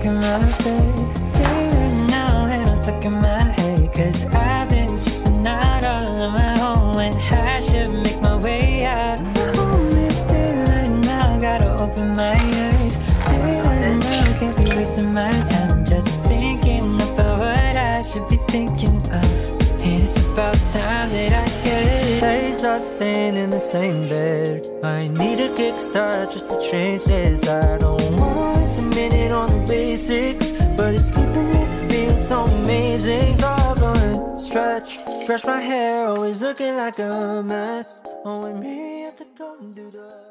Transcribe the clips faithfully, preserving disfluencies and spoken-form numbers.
stuck in my bed, feeling now and I'm stuck in my head, cause I've been stressing out all on my own when I should make my way out. Home is daylight now, gotta open my eyes. Daylight now, can't be wasting my time just thinking about what I should be thinking of. And it's about time that I get it. Hey, stop staying in the same bed. I need a kickstart just to change this. I don't want to waste a minute on the basics, but it's keeping me feeling so amazing. Stop going, stretch, brush my hair, always looking like a mess. Oh, and maybe I could go and do the...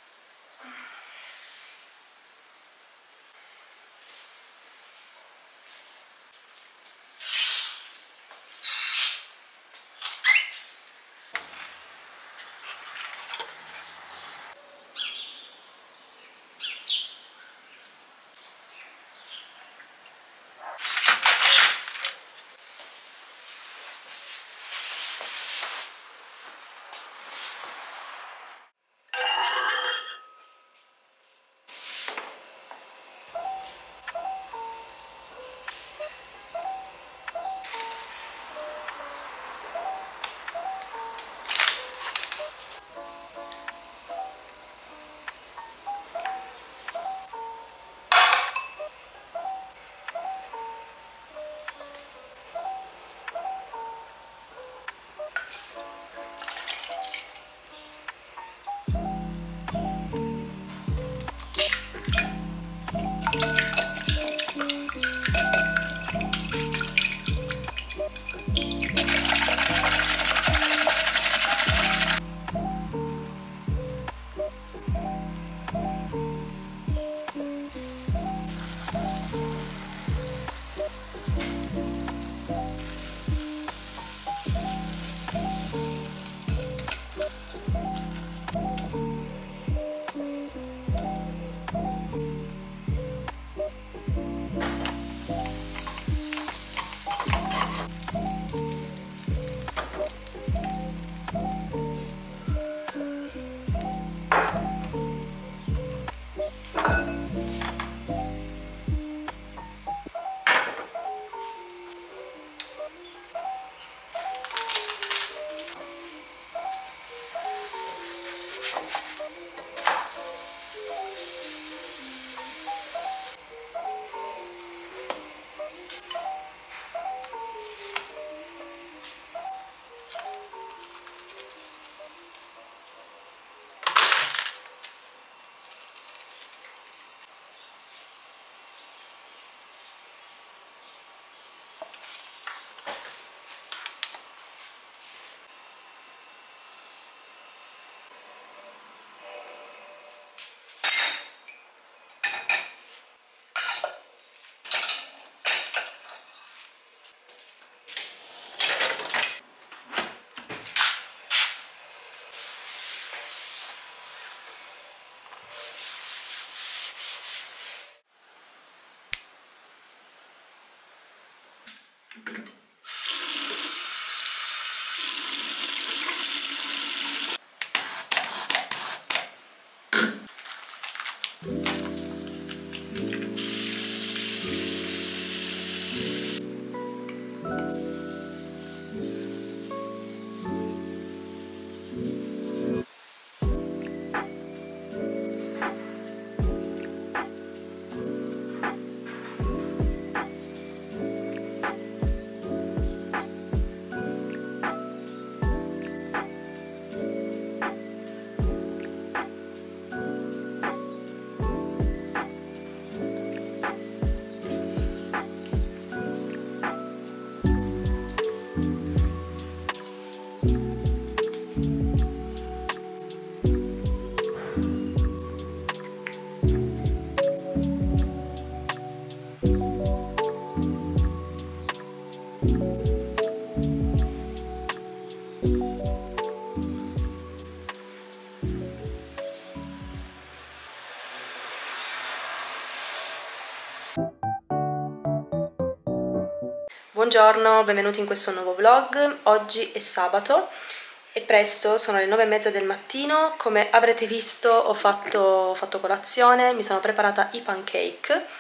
Buongiorno, benvenuti in questo nuovo vlog. Oggi è sabato, è presto, sono le nove e mezza del mattino. Come avrete visto ho fatto, ho fatto colazione, mi sono preparata i pancake, che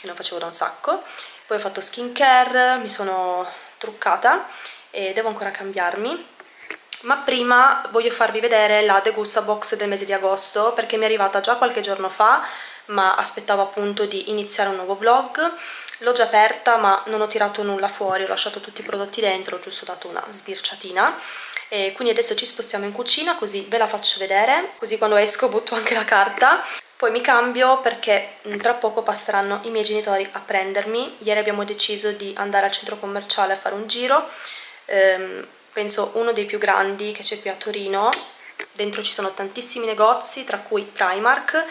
che non facevo da un sacco. Poi ho fatto skincare, mi sono truccata e devo ancora cambiarmi. Ma prima voglio farvi vedere la Degussa Box del mese di agosto, perché mi è arrivata già qualche giorno fa, ma aspettavo appunto di iniziare un nuovo vlog. L'ho già aperta ma non ho tirato nulla fuori, ho lasciato tutti i prodotti dentro, ho giusto dato una sbirciatina. E quindi adesso ci spostiamo in cucina, così ve la faccio vedere, così quando esco butto anche la carta. Poi mi cambio perché tra poco passeranno i miei genitori a prendermi. Ieri abbiamo deciso di andare al centro commerciale a fare un giro, ehm, penso uno dei più grandi che c'è qui a Torino. Dentro ci sono tantissimi negozi, tra cui Primark,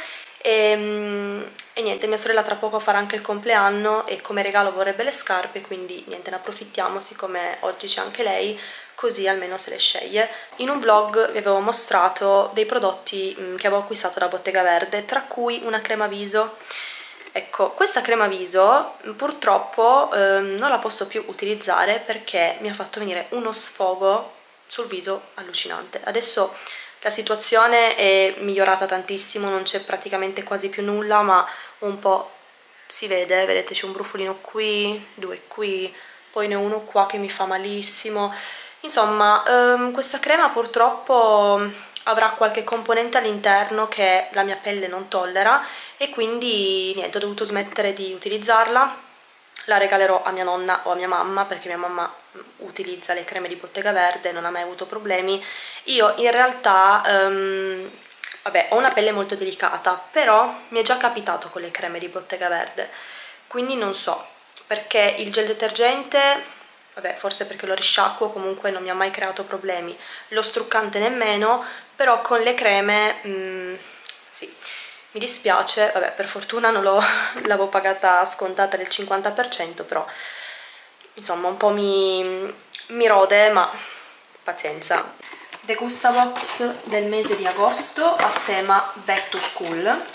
e, e niente, mia sorella tra poco farà anche il compleanno e come regalo vorrebbe le scarpe, quindi niente, ne approfittiamo siccome oggi c'è anche lei, così almeno se le sceglie. In un vlog vi avevo mostrato dei prodotti mh, che avevo acquistato da Bottega Verde, tra cui una crema viso. Ecco, questa crema viso purtroppo eh, non la posso più utilizzare perché mi ha fatto venire uno sfogo sul viso allucinante. Adesso la situazione è migliorata tantissimo, non c'è praticamente quasi più nulla, ma un po' si vede, vedete c'è un brufolino qui, due qui, poi ne ho uno qua che mi fa malissimo. Insomma, ehm, questa crema purtroppo avrà qualche componente all'interno che la mia pelle non tollera e quindi niente, ho dovuto smettere di utilizzarla. La regalerò a mia nonna o a mia mamma perché mia mamma utilizza le creme di Bottega Verde, non ha mai avuto problemi. Io in realtà, um, vabbè, ho una pelle molto delicata, però mi è già capitato con le creme di Bottega Verde, quindi non so, perché il gel detergente, vabbè, forse perché lo risciacquo, comunque non mi ha mai creato problemi, lo struccante nemmeno, però con le creme, mm, sì, mi dispiace, vabbè, per fortuna non l'avevo pagata scontata del cinquanta per cento, però insomma un po' mi, mi rode, ma pazienza. Degussa Box del mese di agosto a tema Back to School.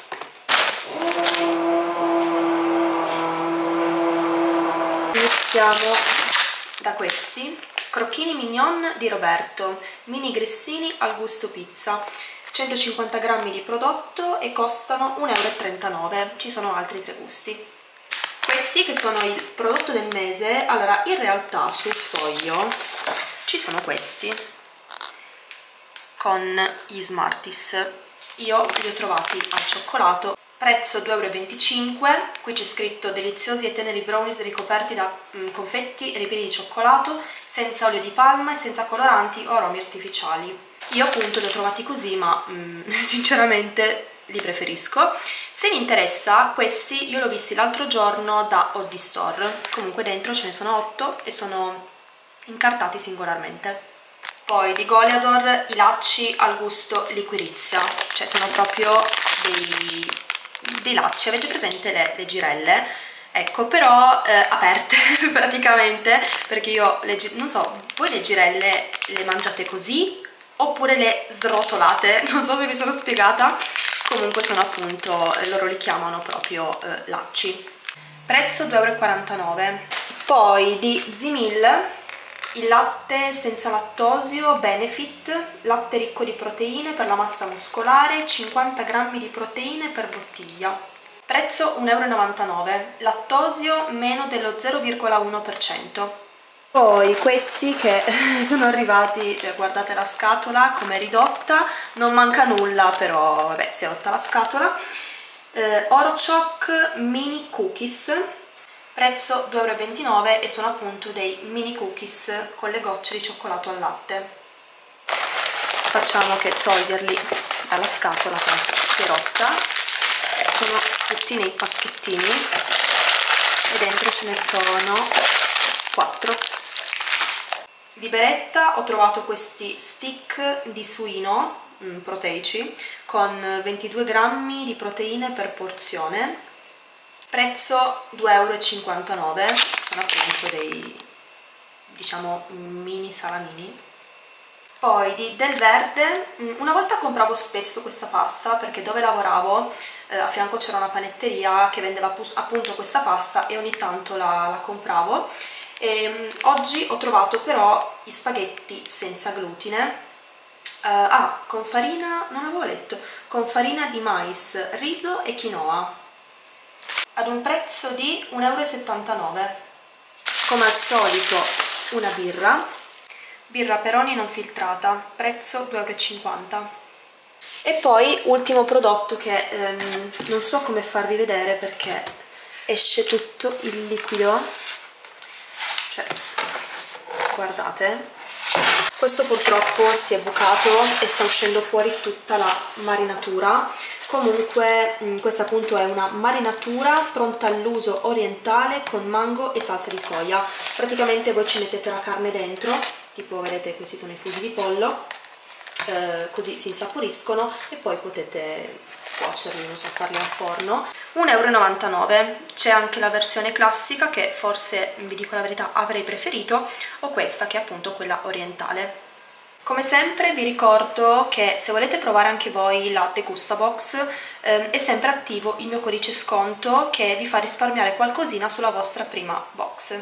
Iniziamo da questi crocchini mignon di Roberto, mini grissini al gusto pizza, centocinquanta grammi di prodotto e costano un euro e trentanove. Ci sono altri tre gusti. Questi che sono il prodotto del mese, allora in realtà sul foglio ci sono questi con gli Smarties. Io li ho trovati al cioccolato, prezzo due euro e venticinque. Qui c'è scritto deliziosi e teneri brownies ricoperti da mm, confetti ripieni di cioccolato, senza olio di palma e senza coloranti o aromi artificiali. Io appunto li ho trovati così, ma mm, sinceramente li preferisco. Se vi interessa, questi io li ho visti l'altro giorno da Oddi Store, comunque dentro ce ne sono otto e sono incartati singolarmente. Poi di Goleador i lacci al gusto liquirizia, cioè sono proprio dei, dei lacci, avete presente le, le girelle? Ecco, però eh, aperte praticamente, perché io, le, non so, voi le girelle le mangiate così oppure le srotolate? Non so se mi sono spiegata. Comunque sono appunto, loro li chiamano proprio eh, lacci. Prezzo due euro e quarantanove. Poi di Zimil il latte senza lattosio Benefit, latte ricco di proteine per la massa muscolare, cinquanta grammi di proteine per bottiglia. Prezzo un euro e novantanove, lattosio meno dello zero virgola uno per cento. Poi questi che sono arrivati, cioè, guardate la scatola come ridotta, non manca nulla, però vabbè, si è rotta la scatola. eh, Orochoc mini cookies, prezzo due euro e ventinove e sono appunto dei mini cookies con le gocce di cioccolato al latte. Facciamo che toglierli dalla scatola che si è rotta. Sono tutti nei pacchettini e dentro ce ne sono quattro. Di Beretta ho trovato questi stick di suino mh, proteici con ventidue grammi di proteine per porzione, prezzo due euro e cinquantanove, sono appunto dei, diciamo, mini salamini. Poi di Del Verde, una volta compravo spesso questa pasta perché dove lavoravo eh, a fianco c'era una panetteria che vendeva appunto questa pasta e ogni tanto la, la compravo. E, um, oggi ho trovato però gli spaghetti senza glutine, uh, ah, con farina, non avevo letto, con farina di mais, riso e quinoa. ad un prezzo di un euro e settantanove. Come al solito una birra, birra Peroni non filtrata, prezzo due euro e cinquanta. E poi ultimo prodotto che ehm, non so come farvi vedere perché esce tutto il liquido, cioè guardate, questo purtroppo si è bucato e sta uscendo fuori tutta la marinatura. Comunque questa appunto è una marinatura pronta all'uso orientale con mango e salsa di soia. Praticamente voi ci mettete la carne dentro, tipo vedete questi sono i fusi di pollo, eh, così si insaporiscono e poi potete cuocerli, non so, farli al forno. un euro e novantanove. C'è anche la versione classica che forse, vi dico la verità, avrei preferito, o questa che è appunto quella orientale. Come sempre vi ricordo che se volete provare anche voi la Degustabox eh, è sempre attivo il mio codice sconto che vi fa risparmiare qualcosina sulla vostra prima box.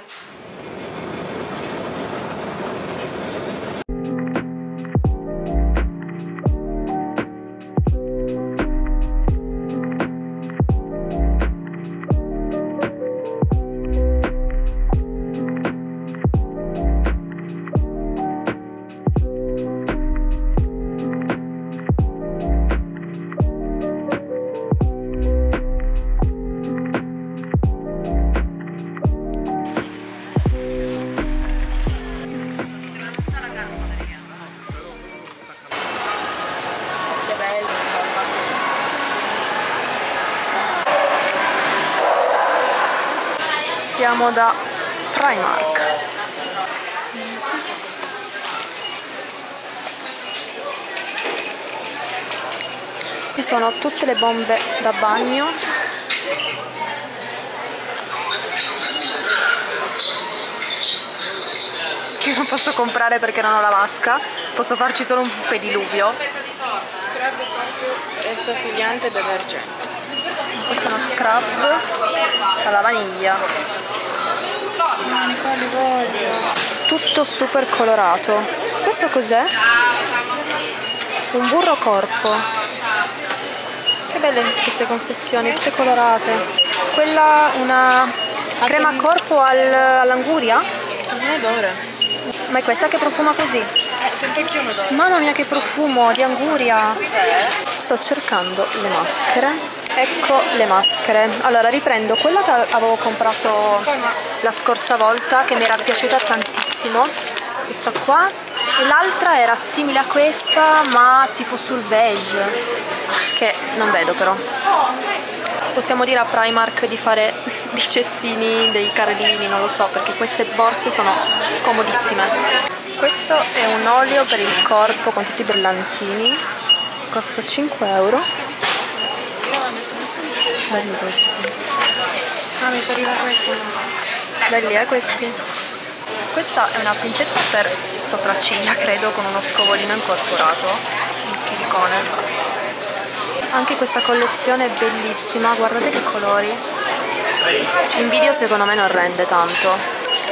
Siamo da Primark. Ci sono tutte le bombe da bagno. Che non posso comprare perché non ho la vasca. Posso farci solo un pediluvio. Scrub corpo esfoliante detergente. Questo è uno scrub alla vaniglia. Tutto super colorato. Questo cos'è? Un burro corpo. Che belle queste confezioni, tutte colorate. Quella una crema corpo al, all'anguria? Un odore. Ma è questa che profuma così? Eh, sento anch'io un odore. Mamma mia che profumo di anguria. Sto cercando le maschere. Ecco le maschere. Allora riprendo quella che avevo comprato la scorsa volta, che mi era piaciuta tantissimo, questa qua, e l'altra era simile a questa ma tipo sul beige, che non vedo però. Possiamo dire a Primark di fare dei cestini, dei carrellini, non lo so, perché queste borse sono scomodissime. Questo è un olio per il corpo con tutti i brillantini, costa cinque euro. Belli questi. Ah, mi sono arrivata questi. Belli eh questi. Questa è una pinzetta per sopracciglia, credo, con uno scovolino incorporato in silicone. Anche questa collezione è bellissima, guardate che colori. In video secondo me non rende tanto.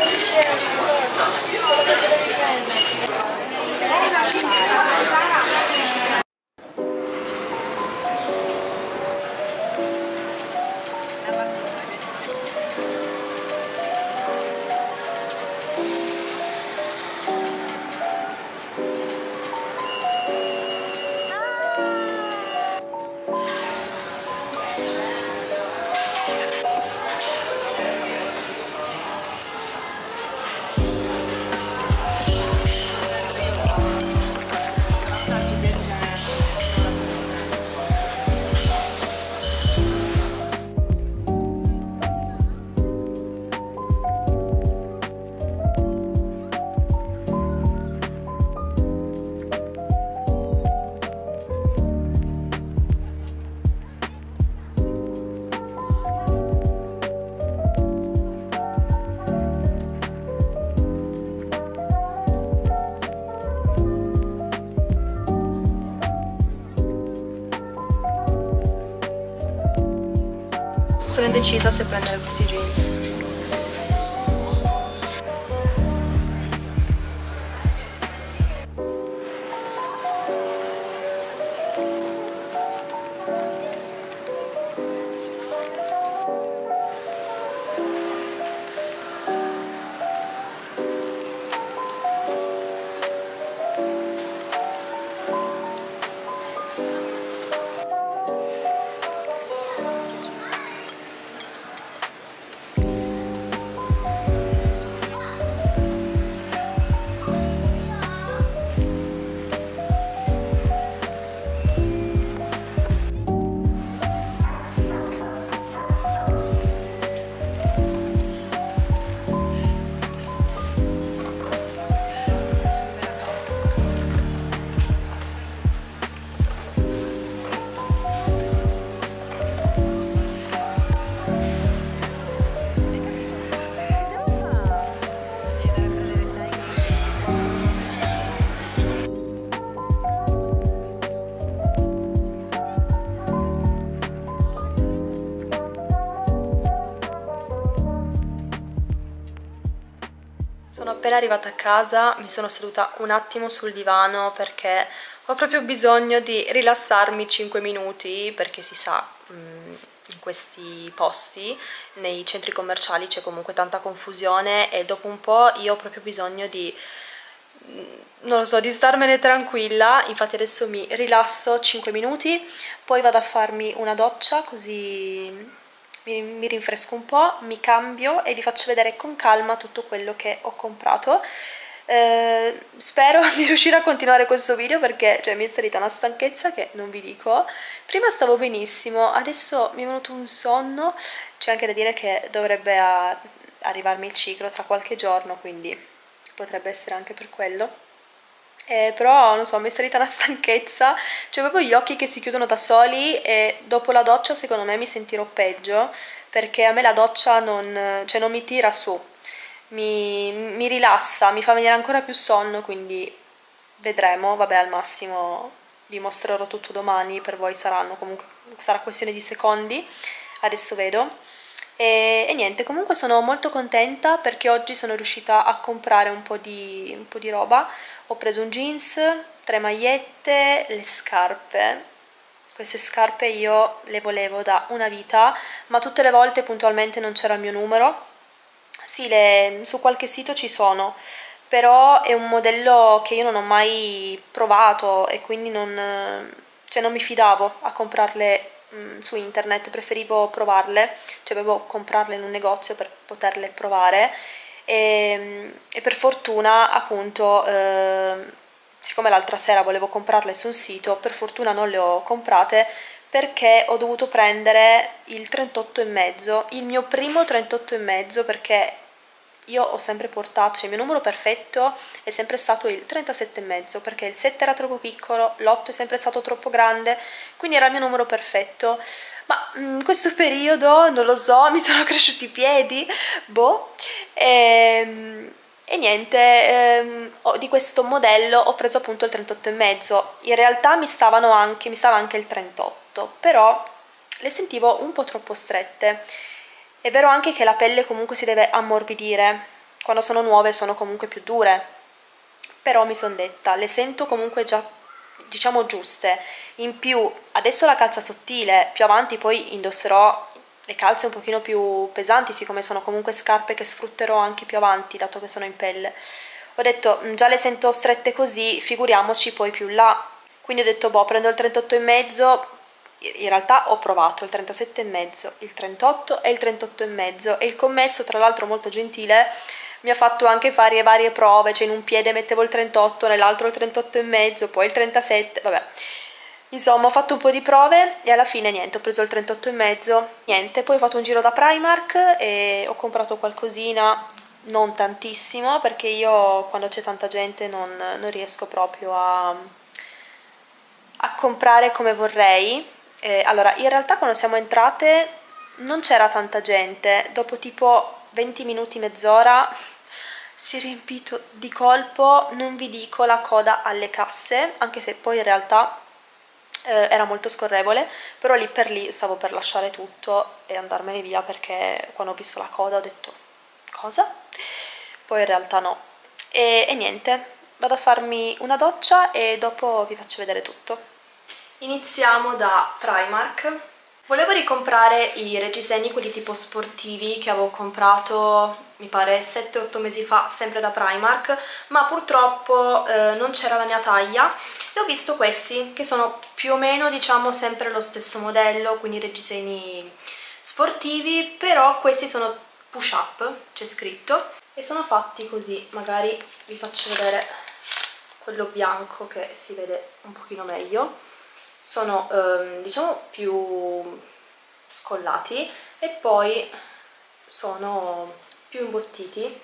Sono indecisa se prendere questi jeans. Sono appena arrivata a casa, mi sono seduta un attimo sul divano perché ho proprio bisogno di rilassarmi cinque minuti, perché si sa, in questi posti, nei centri commerciali c'è comunque tanta confusione e dopo un po' io ho proprio bisogno di, non lo so, di starmene tranquilla. Infatti adesso mi rilasso cinque minuti, poi vado a farmi una doccia così mi, mi rinfresco un po', mi cambio e vi faccio vedere con calma tutto quello che ho comprato. Eh, spero di riuscire a continuare questo video perché cioè, mi è salita una stanchezza che non vi dico. Prima stavo benissimo, adesso mi è venuto un sonno. C'è anche da dire che dovrebbe a, arrivarmi il ciclo tra qualche giorno, quindi potrebbe essere anche per quello. Eh, però non so, mi è salita una stanchezza, cioè proprio gli occhi che si chiudono da soli, e dopo la doccia secondo me mi sentirò peggio, perché a me la doccia non, cioè non mi tira su, mi, mi rilassa, mi fa venire ancora più sonno, quindi vedremo. Vabbè, al massimo vi mostrerò tutto domani, per voi saranno comunque, sarà questione di secondi, adesso vedo. E, e niente, comunque sono molto contenta perché oggi sono riuscita a comprare un po' di, un po' di roba. Ho preso un jeans, tre magliette, le scarpe. Queste scarpe io le volevo da una vita, ma tutte le volte puntualmente non c'era il mio numero. Sì, le, su qualche sito ci sono, però è un modello che io non ho mai provato e quindi non, cioè non mi fidavo a comprarle su internet, preferivo provarle, cioè dovevo comprarle in un negozio per poterle provare e, e per fortuna appunto eh, siccome l'altra sera volevo comprarle su un sito, per fortuna non le ho comprate perché ho dovuto prendere il trentotto e mezzo, il mio primo trentotto e mezzo, perché io ho sempre portato, cioè il mio numero perfetto è sempre stato il trentasette e mezzo, perché il sette era troppo piccolo, l'otto è sempre stato troppo grande, quindi era il mio numero perfetto. Ma in questo periodo, non lo so, mi sono cresciuti i piedi, boh, e, e niente, ehm, di questo modello ho preso appunto il trentotto e mezzo. In realtà mi stavano anche, mi stava anche il trentotto, però le sentivo un po' troppo strette. È vero anche che la pelle comunque si deve ammorbidire, quando sono nuove sono comunque più dure, però mi sono detta, le sento comunque già, diciamo, giuste. In più, adesso la calza sottile, più avanti poi indosserò le calze un pochino più pesanti, siccome sono comunque scarpe che sfrutterò anche più avanti, dato che sono in pelle. Ho detto, già le sento strette così, figuriamoci poi più là. Quindi ho detto, boh, prendo il trentotto e mezzo. In realtà ho provato il trentasette e mezzo, il trentotto e il trentotto e mezzo, e il commesso, tra l'altro molto gentile, mi ha fatto anche fare varie prove, cioè in un piede mettevo il trentotto, nell'altro il trentotto e mezzo, poi il trentasette, vabbè. Insomma, ho fatto un po' di prove e alla fine niente, ho preso il trentotto e mezzo, niente. Poi ho fatto un giro da Primark e ho comprato qualcosina, non tantissimo, perché io quando c'è tanta gente non, non riesco proprio a, a comprare come vorrei. Eh, allora, in realtà quando siamo entrate non c'era tanta gente, dopo tipo venti minuti, mezz'ora si è riempito di colpo, non vi dico la coda alle casse, anche se poi in realtà eh, era molto scorrevole, però lì per lì stavo per lasciare tutto e andarmene via, perché quando ho visto la coda ho detto cosa? Poi in realtà no. E, e niente, vado a farmi una doccia e dopo vi faccio vedere tutto. Iniziamo da Primark. Volevo ricomprare i reggiseni, quelli tipo sportivi, che avevo comprato mi pare sette otto mesi fa, sempre da Primark, ma purtroppo eh, non c'era la mia taglia e ho visto questi, che sono più o meno, diciamo, sempre lo stesso modello, quindi reggiseni sportivi, però questi sono push up, c'è scritto, e sono fatti così. Magari vi faccio vedere quello bianco che si vede un pochino meglio. Sono ehm, diciamo più scollati e poi sono più imbottiti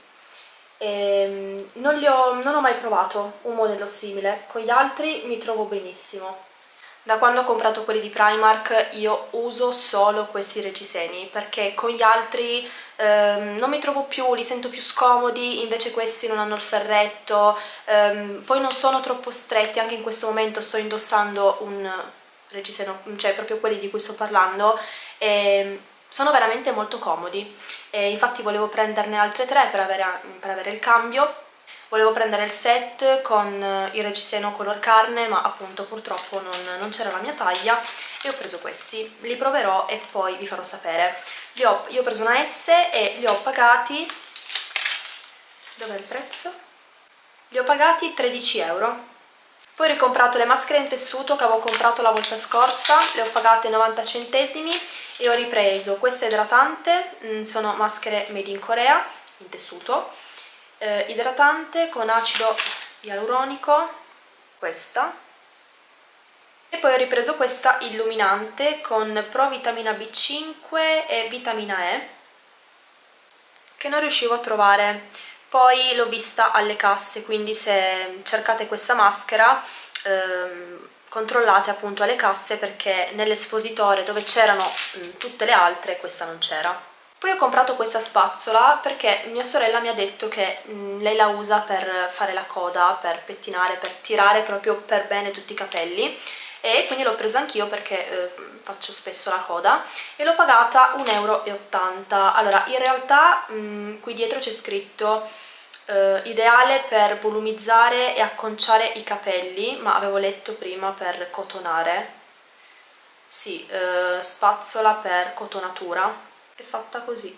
e non, li ho, non ho mai provato un modello simile, con gli altri mi trovo benissimo. Da quando ho comprato quelli di Primark io uso solo questi reggiseni, perché con gli altri ehm, non mi trovo più, li sento più scomodi, invece questi non hanno il ferretto, ehm, poi non sono troppo stretti. Anche in questo momento sto indossando un reggiseno, cioè proprio quelli di cui sto parlando, e sono veramente molto comodi. e infatti volevo prenderne altre tre per avere, per avere il cambio. Volevo prendere il set con il reggiseno color carne, ma appunto purtroppo non, non c'era la mia taglia e ho preso questi. Li proverò e poi vi farò sapere. Li ho, io ho preso una S e li ho pagati... Dov'è il prezzo? Li ho pagati tredici euro. Poi ho ricomprato le maschere in tessuto che avevo comprato la volta scorsa, le ho pagate novanta centesimi e ho ripreso questa idratante, sono maschere made in Corea, in tessuto, eh, idratante con acido ialuronico, questa, e poi ho ripreso questa illuminante con Pro Vitamina B cinque e Vitamina E, che non riuscivo a trovare. Poi l'ho vista alle casse, quindi se cercate questa maschera ehm, controllate appunto alle casse, perché nell'espositore dove c'erano mh, tutte le altre questa non c'era. Poi ho comprato questa spazzola perché mia sorella mi ha detto che mh, lei la usa per fare la coda, per pettinare, per tirare proprio per bene tutti i capelli, e quindi l'ho presa anch'io perché eh, faccio spesso la coda e l'ho pagata un euro e ottanta. Allora, in realtà mh, qui dietro c'è scritto eh, ideale per volumizzare e acconciare i capelli, ma avevo letto prima per cotonare. Sì, eh, spazzola per cotonatura, è fatta così.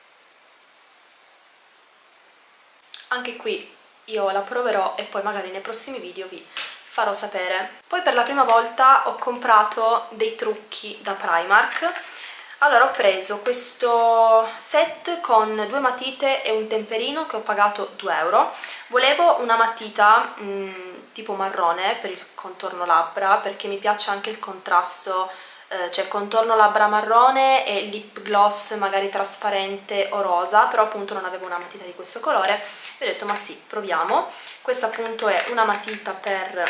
Anche qui io la proverò e poi magari nei prossimi video vi farò sapere. Poi per la prima volta ho comprato dei trucchi da Primark. Allora ho preso questo set con due matite e un temperino che ho pagato due euro. Volevo una matita mh, tipo marrone per il contorno labbra, perché mi piace anche il contrasto, eh, cioè contorno labbra marrone e lip gloss magari trasparente o rosa, però appunto non avevo una matita di questo colore. E ho detto ma sì, proviamo. Questa appunto è una matita per...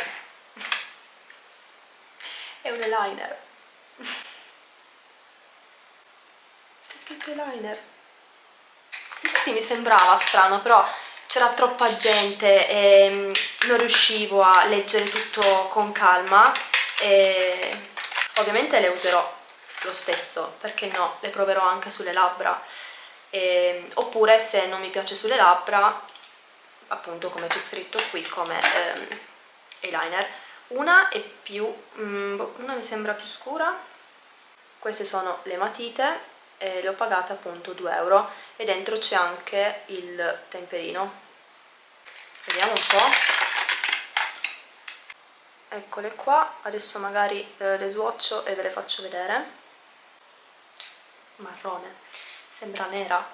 è un eyeliner. C'è scritto eyeliner. Infatti mi sembrava strano, però c'era troppa gente e non riuscivo a leggere tutto con calma, e ovviamente le userò lo stesso, perché no, le proverò anche sulle labbra, e, oppure se non mi piace sulle labbra, appunto come c'è scritto qui, come ehm, eyeliner. Una è più, mm, una mi sembra più scura. Queste sono le matite e le ho pagate appunto due euro, e dentro c'è anche il temperino. Vediamo un po'. Eccole qua, adesso magari eh, le swatcho e ve le faccio vedere. Marrone, sembra nera.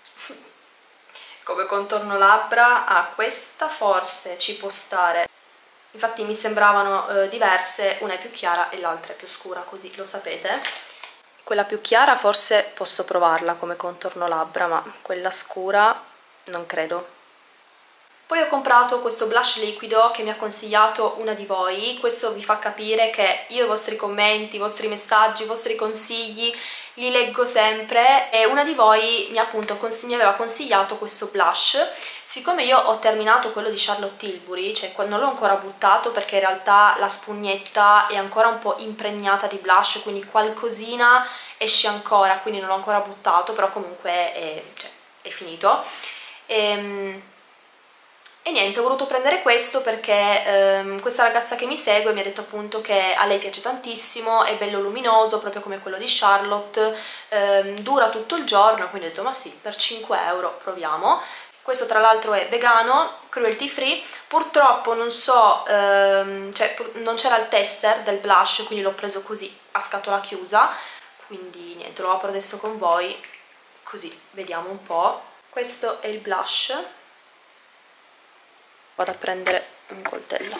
Come contorno labbra, ah, questa forse ci può stare. Infatti mi sembravano eh, diverse, una è più chiara e l'altra è più scura, così lo sapete. Quella più chiara forse posso provarla come contorno labbra, ma quella scura non credo. Poi ho comprato questo blush liquido che mi ha consigliato una di voi. Questo vi fa capire che io i vostri commenti, i vostri messaggi, i vostri consigli li leggo sempre, e una di voi mi, appunto, mi aveva consigliato questo blush. Siccome io ho terminato quello di Charlotte Tilbury, cioè non l'ho ancora buttato perché in realtà la spugnetta è ancora un po' impregnata di blush, quindi qualcosina esce ancora, quindi non l'ho ancora buttato, però comunque è, cioè, è finito. E, E niente, ho voluto prendere questo perché ehm, questa ragazza che mi segue mi ha detto appunto che a lei piace tantissimo, è bello luminoso, proprio come quello di Charlotte, ehm, dura tutto il giorno, quindi ho detto ma sì, per cinque euro proviamo. Questo tra l'altro è vegano, cruelty free, purtroppo non so, ehm, cioè non c'era il tester del blush, quindi l'ho preso così a scatola chiusa, quindi niente, lo apro adesso con voi, così vediamo un po'. Questo è il blush. Vado a prendere un coltello.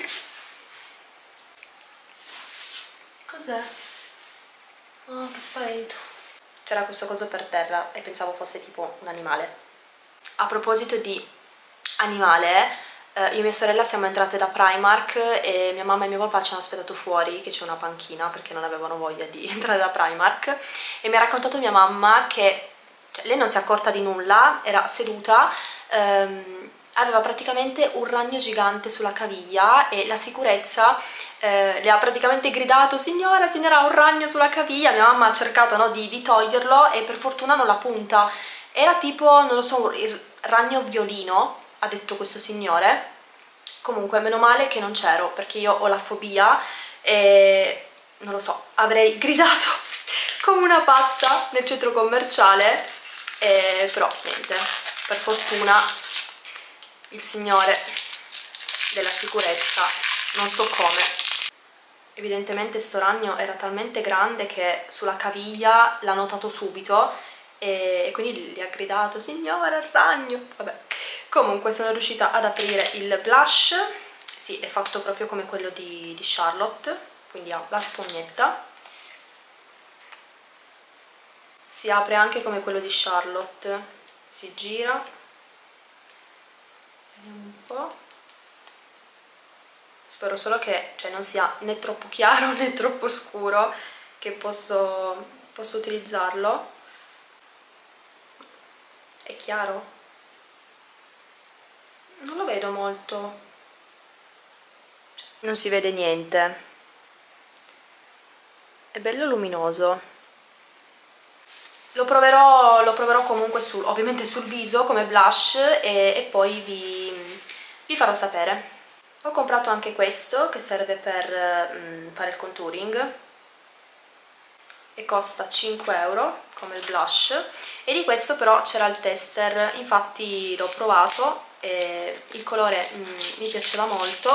Cos'è? Oh, che spavento. C'era questo coso per terra e pensavo fosse tipo un animale. A proposito di animale, eh, io e mia sorella siamo entrate da Primark e mia mamma e mio papà ci hanno aspettato fuori, che c'è una panchina, perché non avevano voglia di entrare da Primark, e mi ha raccontato mia mamma che, cioè, lei non si è accorta di nulla, era seduta, ehm, aveva praticamente un ragno gigante sulla caviglia e la sicurezza eh, le ha praticamente gridato signora, signora, ha un ragno sulla caviglia. Mia mamma ha cercato, no, di, di toglierlo e per fortuna non la punta, era tipo, non lo so, il ragno violino, ha detto questo signore. Comunque meno male che non c'ero, perché io ho la fobia e non lo so, avrei gridato come una pazza nel centro commerciale, e però niente, per fortuna il signore della sicurezza, non so come, evidentemente sto ragno era talmente grande che sulla caviglia l'ha notato subito e quindi gli ha gridato signora il ragno, vabbè. Comunque sono riuscita ad aprire il blush, sì, è fatto proprio come quello di, di Charlotte, quindi ha la spugnetta, si apre anche come quello di Charlotte, si gira, vediamo un po', spero solo che cioè, non sia né troppo chiaro né troppo scuro, che posso, posso utilizzarlo. È chiaro? Non lo vedo molto, non si vede niente, è bello luminoso. Lo proverò, lo proverò comunque sul, ovviamente sul viso come blush e, e poi vi, vi farò sapere. Ho comprato anche questo che serve per mm, fare il contouring e costa cinque euro come il blush, e di questo però c'era il tester, infatti l'ho provato e il colore mm, mi piaceva molto.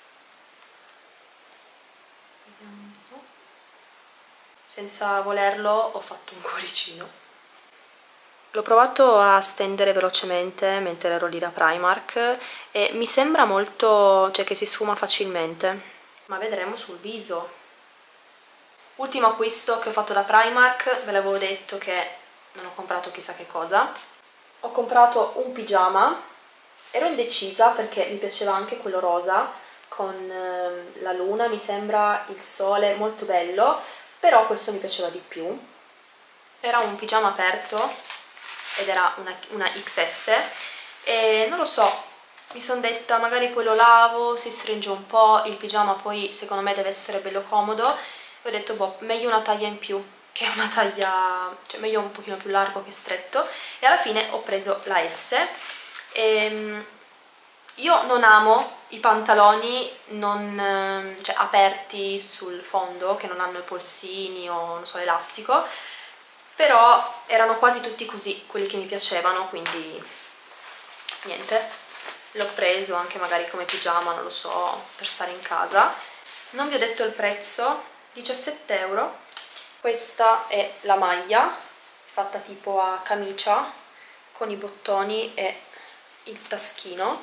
Vediamo un po'. Senza volerlo ho fatto un cuoricino. L'ho provato a stendere velocemente mentre ero lì da Primark e mi sembra molto, cioè che si sfuma facilmente, ma vedremo sul viso. Ultimo acquisto che ho fatto da Primark, ve l'avevo detto che non ho comprato chissà che cosa. Ho comprato un pigiama, ero indecisa perché mi piaceva anche quello rosa con eh, la luna, mi sembra il sole, molto bello, però questo mi piaceva di più. Era un pigiama aperto ed era una, una X S e non lo so, mi sono detta magari poi lo lavo, si stringe un po', il pigiama poi secondo me deve essere bello comodo, e ho detto boh, meglio una taglia in più che una taglia, cioè meglio un pochino più largo che stretto, e alla fine ho preso la S. E io non amo i pantaloni non, cioè, aperti sul fondo, che non hanno i polsini o non so, l'elastico, però erano quasi tutti così quelli che mi piacevano, quindi niente, l'ho preso anche magari come pigiama, non lo so, per stare in casa. Non vi ho detto il prezzo, diciassette euro. Questa è la maglia, fatta tipo a camicia, con i bottoni e il taschino.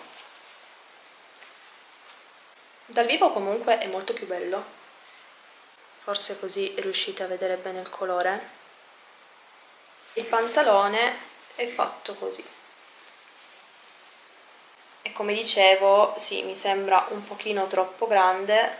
Dal vivo comunque è molto più bello, forse così riuscite a vedere bene il colore. Il pantalone è fatto così e come dicevo, sì, mi sembra un pochino troppo grande,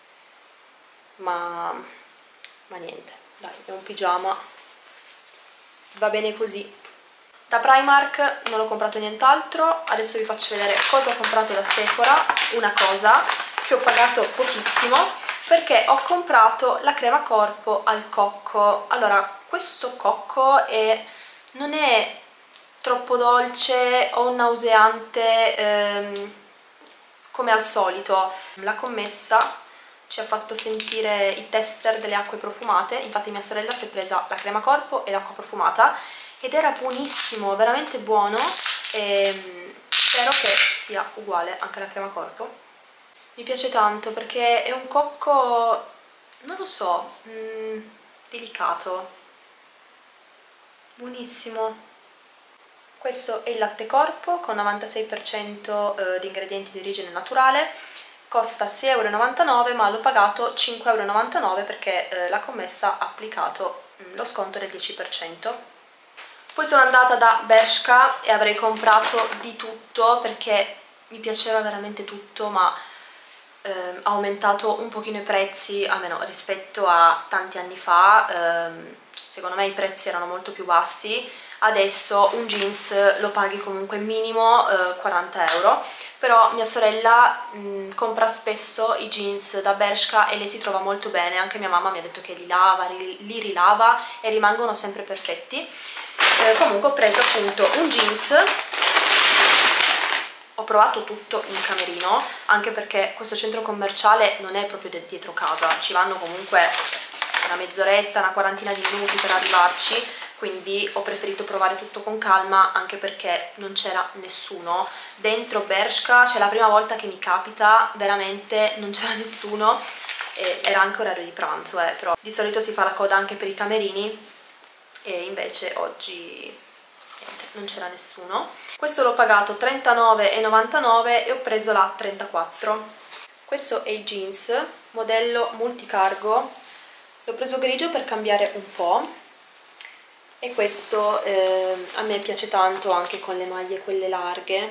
ma, ma niente, dai, è un pigiama, va bene così. Da Primark non ho comprato nient'altro, adesso vi faccio vedere cosa ho comprato da Sephora, una cosa che ho pagato pochissimo, perché ho comprato la crema corpo al cocco. Allora, questo cocco è, non è troppo dolce o nauseante ehm, come al solito. La commessa ci ha fatto sentire i tester delle acque profumate, infatti mia sorella si è presa la crema corpo e l'acqua profumata ed era buonissimo, veramente buono, e spero che sia uguale anche alla crema corpo. Mi piace tanto perché è un cocco, non lo so, mh, delicato, buonissimo. Questo è il latte corpo con novantasei per cento di ingredienti di origine naturale, costa sei e novantanove euro, ma l'ho pagato cinque e novantanove euro perché eh, la commessa ha applicato mh, lo sconto del dieci per cento. Poi sono andata da Bershka e avrei comprato di tutto perché mi piaceva veramente tutto, ma eh, ha aumentato un pochino i prezzi, almeno rispetto a tanti anni fa. Eh, secondo me i prezzi erano molto più bassi, adesso un jeans lo paghi comunque minimo eh, quaranta euro, però mia sorella mh, compra spesso i jeans da Bershka e le si trova molto bene, anche mia mamma mi ha detto che li lava, li rilava e rimangono sempre perfetti. Eh, comunque ho preso appunto un jeans, ho provato tutto in camerino, anche perché questo centro commerciale non è proprio dietro casa, ci vanno comunque una mezz'oretta, una quarantina di minuti per arrivarci, quindi ho preferito provare tutto con calma, anche perché non c'era nessuno dentro Bershka. Cioè, la prima volta che mi capita veramente non c'era nessuno, e era anche orario di pranzo, eh, però di solito si fa la coda anche per i camerini e invece oggi niente, non c'era nessuno. Questo l'ho pagato trentanove e novantanove e ho preso la trentaquattro. Questo è il jeans modello multicargo, l'ho preso grigio per cambiare un po', e questo eh, a me piace tanto anche con le maglie quelle larghe,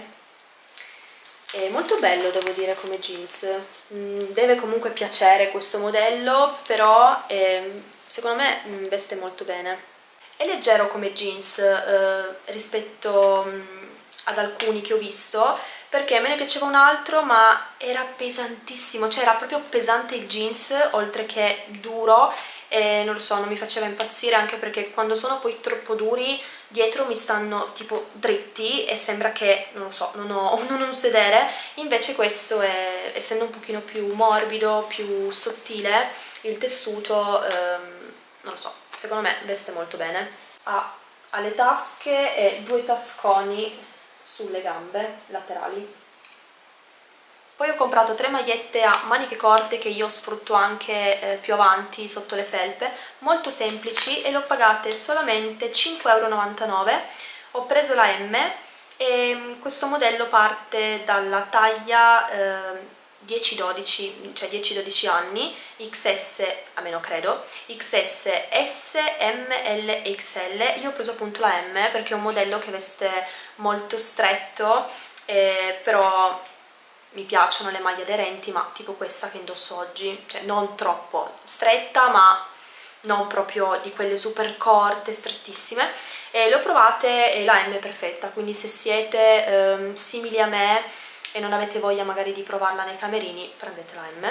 è molto bello, devo dire, come jeans. Mm, deve comunque piacere questo modello, però eh, secondo me mm, veste molto bene. È leggero come jeans eh, rispetto mm, ad alcuni che ho visto, perché me ne piaceva un altro ma era pesantissimo, cioè era proprio pesante il jeans oltre che duro, e non lo so, non mi faceva impazzire, anche perché quando sono poi troppo duri dietro mi stanno tipo dritti e sembra che, non lo so, non ho, non ho un sedere. Invece questo è, essendo un pochino più morbido, più sottile il tessuto, ehm, non lo so, secondo me veste molto bene. Ha, ha le tasche e due tasconi sulle gambe laterali. Poi ho comprato tre magliette a maniche corte che io sfrutto anche eh, più avanti sotto le felpe, molto semplici, e le ho pagate solamente cinque e novantanove euro. Ho preso la M e questo modello parte dalla taglia eh, dieci dodici, cioè dieci dodici anni, X S, a meno credo, X S, S, M, L e X L. Io ho preso appunto la M perché è un modello che veste molto stretto, eh, però mi piacciono le maglie aderenti, ma tipo questa che indosso oggi, cioè non troppo stretta ma non proprio di quelle super corte, strettissime, e le ho provate e la M è perfetta, quindi se siete ehm, simili a me e non avete voglia magari di provarla nei camerini, prendete la M.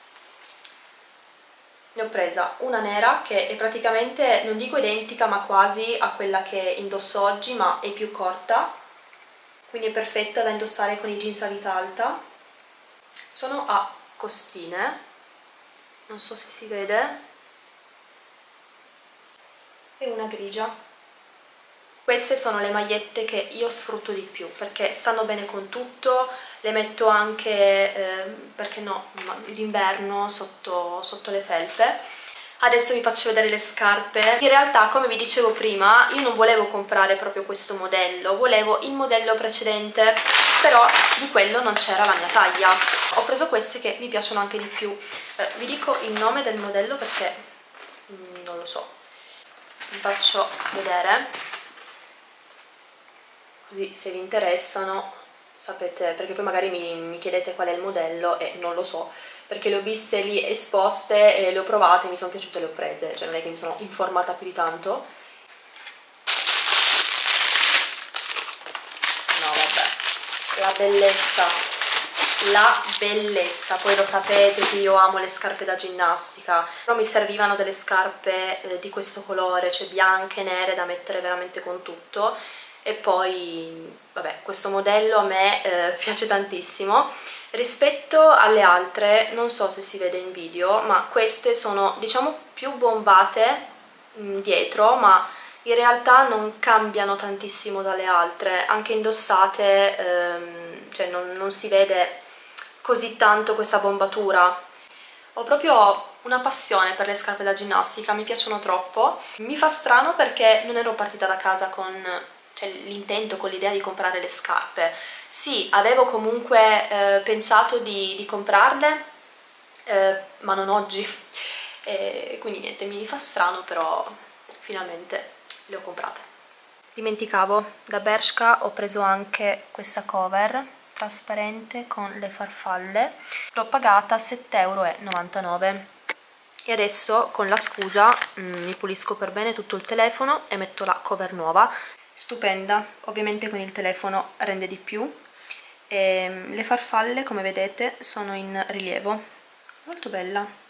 Ne ho presa una nera che è praticamente, non dico identica, ma quasi a quella che indosso oggi, ma è più corta, quindi è perfetta da indossare con i jeans a vita alta. Sono a costine, non so se si vede, e una grigia. Queste sono le magliette che io sfrutto di più perché stanno bene con tutto, le metto anche, eh, perché no, d'inverno sotto, sotto le felpe. Adesso vi faccio vedere le scarpe. In realtà, come vi dicevo prima, io non volevo comprare proprio questo modello, volevo il modello precedente, però di quello non c'era la mia taglia. Ho preso queste che mi piacciono anche di più. Eh, vi dico il nome del modello perché mm, non lo so, vi faccio vedere, così se vi interessano sapete, perché poi magari mi, mi chiedete qual è il modello e non lo so, perché le ho viste lì esposte e le ho provate, mi sono piaciute e le ho prese, cioè non è che mi sono informata più di tanto. No vabbè, la bellezza, la bellezza, poi lo sapete che io amo le scarpe da ginnastica, però mi servivano delle scarpe eh, di questo colore, cioè bianche, nere, da mettere veramente con tutto. E poi vabbè, questo modello a me eh, piace tantissimo. Rispetto alle altre, non so se si vede in video, ma queste sono diciamo più bombate mh, dietro, ma in realtà non cambiano tantissimo dalle altre, anche indossate ehm, cioè non, non si vede così tanto questa bombatura. Ho proprio una passione per le scarpe da ginnastica, mi piacciono troppo. Mi fa strano perché non ero partita da casa con cioè, l'intento, con l'idea di comprare le scarpe. Sì, avevo comunque eh, pensato di, di comprarle, eh, ma non oggi, e quindi niente, mi fa strano, però finalmente le ho comprate. Dimenticavo, da Bershka ho preso anche questa cover trasparente con le farfalle, l'ho pagata sette e novantanove euro. E adesso con la scusa mh, mi pulisco per bene tutto il telefono e metto la cover nuova. stupenda, ovviamente con il telefono rende di più. E le farfalle, come vedete, sono in rilievo, molto bella.